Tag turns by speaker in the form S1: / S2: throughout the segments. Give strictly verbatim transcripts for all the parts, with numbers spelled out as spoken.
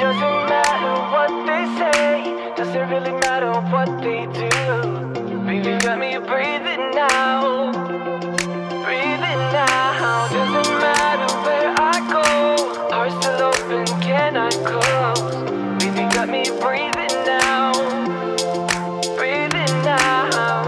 S1: Doesn't matter what they say, doesn't really matter what they do. Baby, got me breathing now, breathing now. Doesn't matter where I go, heart still open, cannot close. Baby, got me breathing now, breathing now.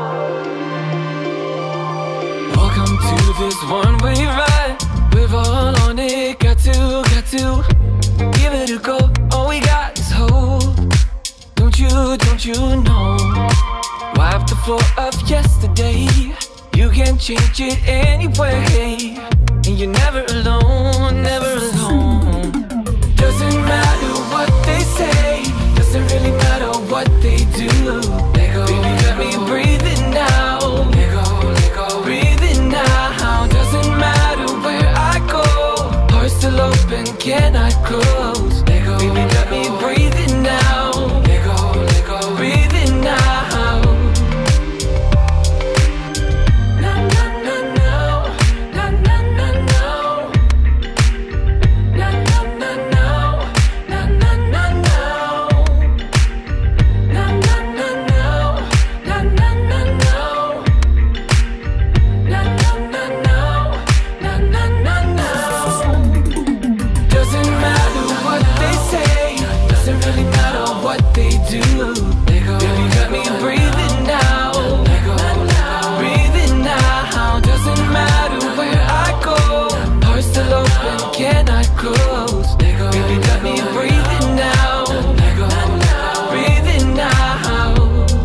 S1: Welcome to this one-way ride, we're all on it, got to, got to give it a go. All we got is hope. Don't you, don't you know? Wipe the floor of yesterday. You can change it anyway, and you're never alone, never alone. Doesn't matter what they say, doesn't really matter what they do. Let go, baby, got me breathing now. Let go, let go, breathing now. Doesn't matter where I go, heart still open, cannot close. Let go, baby, got me breathing now. Let go, let go, breathing now. Na na na no, na na na no, na na na no, na na na no, na na na no, na na na no, na na na no, na na na no. Doesn't matter what they say, doesn't really matter what they do. Baby, got me breathing now, breathing now. Doesn't matter where I go, heart still open, cannot close. Baby, got me breathing now, breathing now.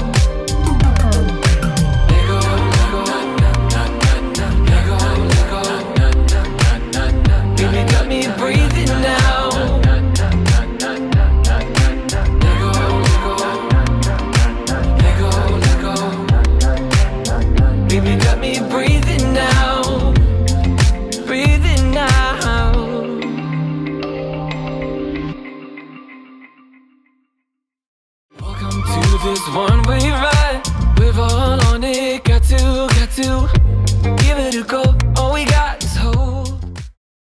S1: Baby, got me breathing now. Baby, got me breathing now, breathing now. Welcome to this one-way ride, we're all on it, got to, got to give it a go. All we got